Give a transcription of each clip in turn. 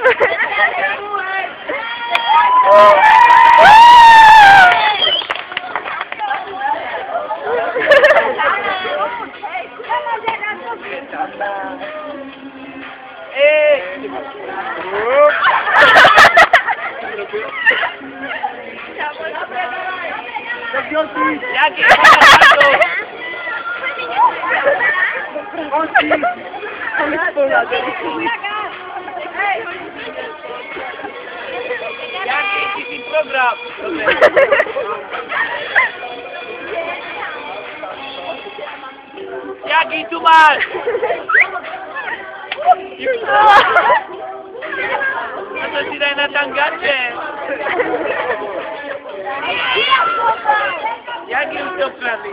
Jakie? Jaki program? Jaki tu masz? No to ci daj na tangacie. Jaki już to prawie?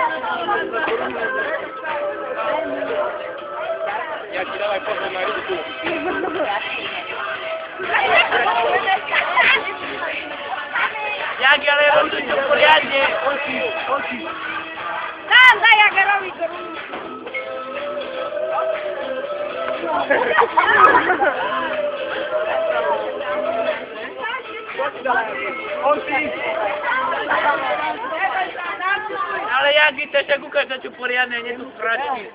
Jaki dawaj potem na rynku. Jaki, ale robisz to porządnie. Tam, daj Jagerowi go. Ale Jaki też jak ukaż na ciu porządnie, nie tu sprawdzi.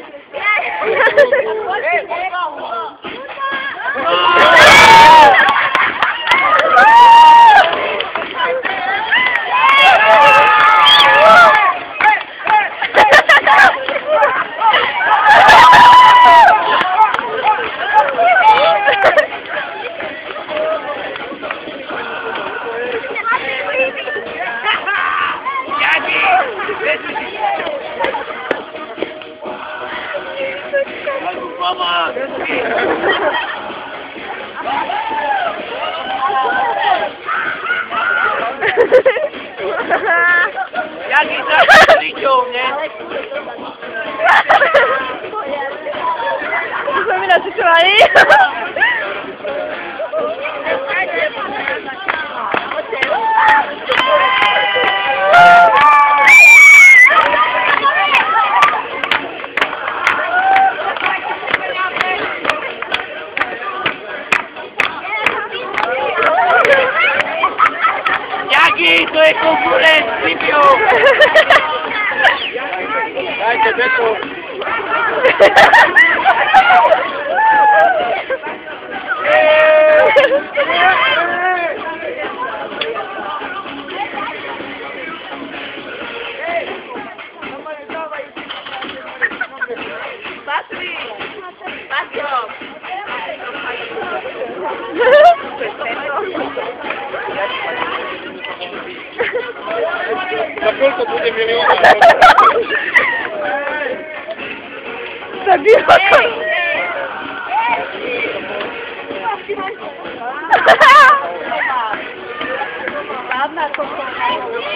Mama! Jaki czas liczył, nie? Co mi nasypali? Jaki to jest konkurent, Lipiu! Dajcie beku! Za koliko będzie milionów? Zabiła go. Ładna kochana.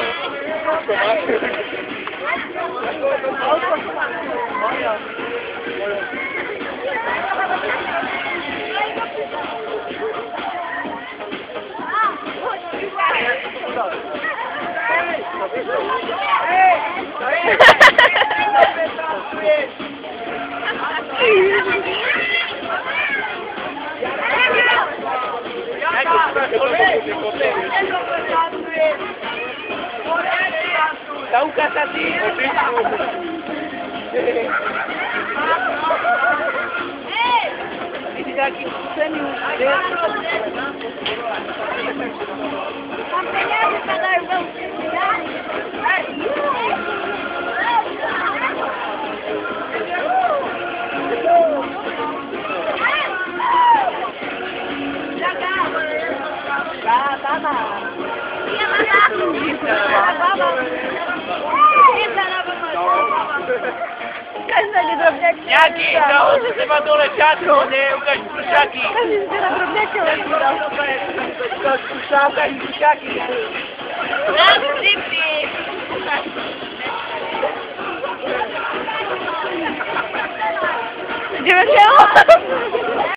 Dauka sa ti! Widzisz jaki cenił? Mam pieniądze, to był. Każdego drobniaka. Jaki? To chyba dole ciatko, nie? Ukaż prusiaki. Każdy na drobniaka leciał. Ukaż prusiaka i prusiaki. Idziemy się?